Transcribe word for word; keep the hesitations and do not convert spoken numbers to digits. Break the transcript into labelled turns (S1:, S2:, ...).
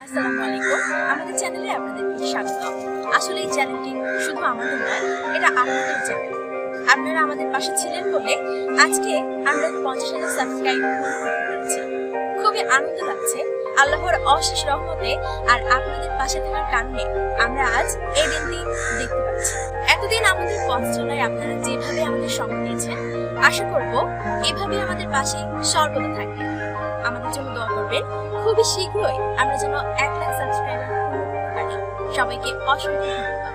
S1: আসসালামু আলাইকুম। আমাদের চ্যানেলে আপনাদেরকে স্বাগত। আসলে এই চ্যানেলটি শুধু আমাদের নয়, এটা আপনাদের চ্যানেল। আপনারা আমাদের পাশে ছিলেন বলে আজকে আমরা পঞ্চাশ হাজার সাবস্ক্রাইব করতে পেরেছি। খুবই আনন্দ লাগছে। আল্লাহর অশেষ রহমতে আর আপনাদের পাশে থাকার কারণে আমরা আজ এই দিনটি দেখতে পাচ্ছি। এতদিন আমাদের পথ চলায় আপনারা যেভাবে আমাদের সঙ্গ দিয়েছেন, আশা করব এভাবে আমাদের পাশে সর্বদা থাকবেন। আমাদের জন্য দোয়া করবেন। খুবই শীঘ্রই আমরা যেন এক লাখ সাবস্ক্রাইবার পূর্ণ করতে পারি। সবাইকে অসংখ্য ধন্যবাদ।